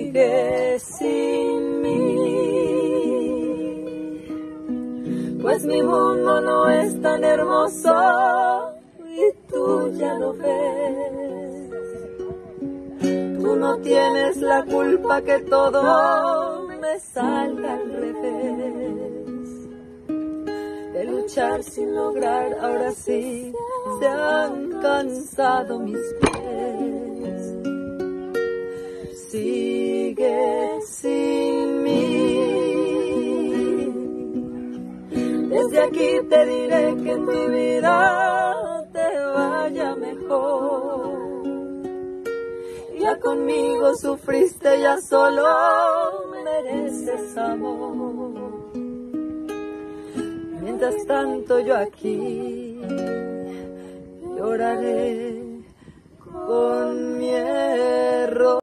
sigue sin mí, pues mi mundo no es tan hermoso y tú ya lo ves. Tú no tienes la culpa que todo me salga al revés. De luchar sin lograr, ahora sí se han cansado mis pies. Sigue sin mí. Desde aquí te diré que en mi vida te vaya mejor. Ya conmigo sufriste, ya solo mereces amor. Mientras tanto yo aquí lloraré con mi error.